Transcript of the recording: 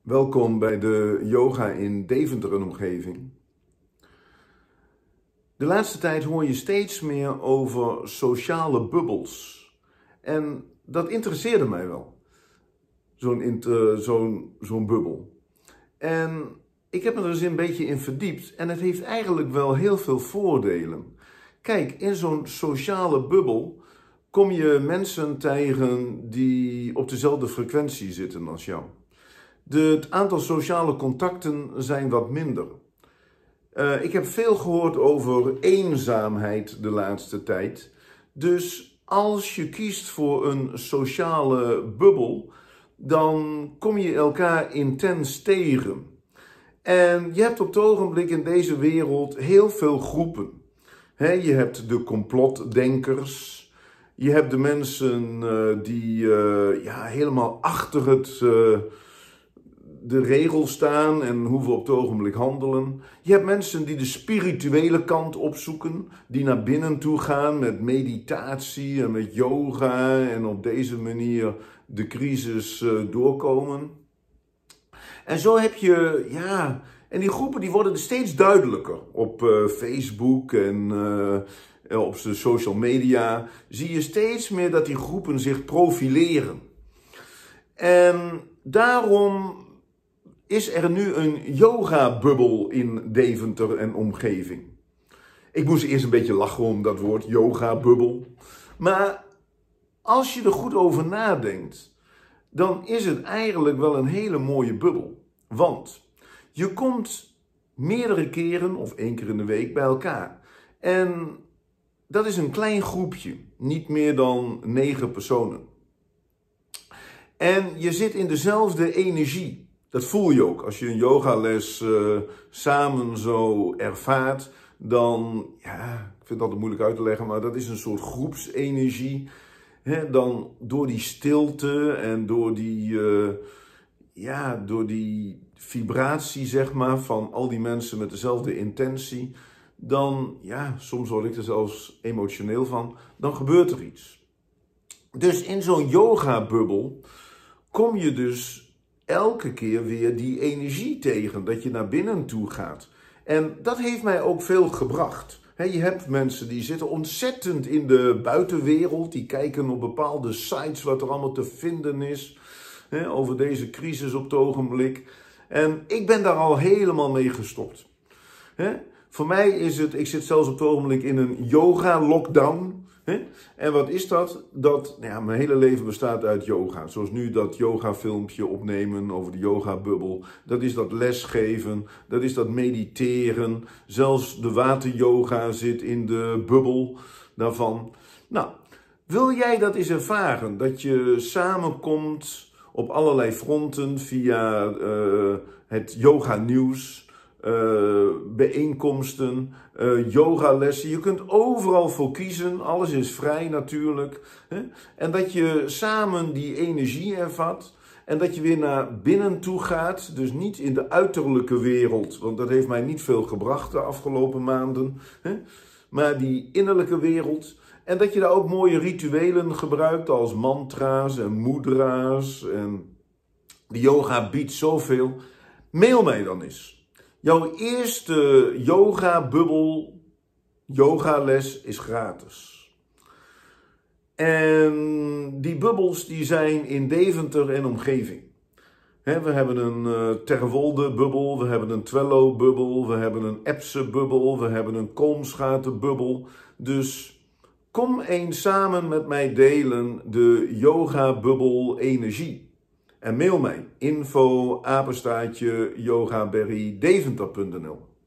Welkom bij de yoga in Deventer en omgeving. De laatste tijd hoor je steeds meer over sociale bubbels. En dat interesseerde mij wel, zo'n bubbel. En ik heb me er dus een beetje in verdiept en het heeft eigenlijk wel heel veel voordelen. Kijk, in zo'n sociale bubbel kom je mensen tegen die op dezelfde frequentie zitten als jou. Het aantal sociale contacten zijn wat minder. Ik heb veel gehoord over eenzaamheid de laatste tijd. Dus als je kiest voor een sociale bubbel, dan kom je elkaar intens tegen. En je hebt op het ogenblik in deze wereld heel veel groepen. Je hebt de complotdenkers. Je hebt de mensen die helemaal achter de regels staan en hoe we op het ogenblik handelen. Je hebt mensen die de spirituele kant opzoeken, die naar binnen toe gaan met meditatie en met yoga en op deze manier de crisis doorkomen. En zo heb je, en die groepen die worden steeds duidelijker. Op Facebook en op de social media zie je steeds meer dat die groepen zich profileren. En daarom is er nu een yoga-bubbel in Deventer en omgeving. Ik moest eerst een beetje lachen om dat woord yoga-bubbel. Maar als je er goed over nadenkt, dan is het eigenlijk wel een hele mooie bubbel. Want je komt meerdere keren of 1 keer in de week bij elkaar. En dat is een klein groepje, niet meer dan 9 personen. En je zit in dezelfde energie. Dat voel je ook. Als je een yogales samen zo ervaart, dan, ik vind het altijd moeilijk uit te leggen, maar dat is een soort groepsenergie. Dan door die stilte en door die vibratie, zeg maar, van al die mensen met dezelfde intentie, dan, soms word ik er zelfs emotioneel van, dan gebeurt er iets. Dus in zo'n yoga-bubbel kom je dus elke keer weer die energie tegen, dat je naar binnen toe gaat. En dat heeft mij ook veel gebracht. Je hebt mensen die zitten ontzettend in de buitenwereld, die kijken op bepaalde sites wat er allemaal te vinden is, over deze crisis op het ogenblik. En ik ben daar al helemaal mee gestopt. Voor mij is het, ik zit zelfs op het ogenblik in een yoga-lockdown. En wat is dat? Mijn hele leven bestaat uit yoga. Zoals nu dat yoga-filmpje opnemen over de yoga-bubbel. Dat is dat lesgeven, dat is dat mediteren. Zelfs de water-yoga zit in de bubbel daarvan. Nou, wil jij dat eens ervaren? Dat je samenkomt op allerlei fronten via het yoga-nieuws. Bijeenkomsten, yogalessen. Je kunt overal voor kiezen. Alles is vrij natuurlijk. En dat je samen die energie ervat. En dat je weer naar binnen toe gaat. Dus niet in de uiterlijke wereld. Want dat heeft mij niet veel gebracht de afgelopen maanden. Maar die innerlijke wereld. En dat je daar ook mooie rituelen gebruikt. Als mantra's en mudra's. En de yoga biedt zoveel. Mail mij dan eens. Jouw eerste yoga-bubbel, yogales is gratis. En die bubbels die zijn in Deventer en omgeving. We hebben een Terwolde-bubbel, we hebben een Twello-bubbel, we hebben een Epse-bubbel, we hebben een Kolmschaten-bubbel. Dus kom eens samen met mij delen de yoga-bubbel energie. En mail mij info@yogaberrydeventer.nl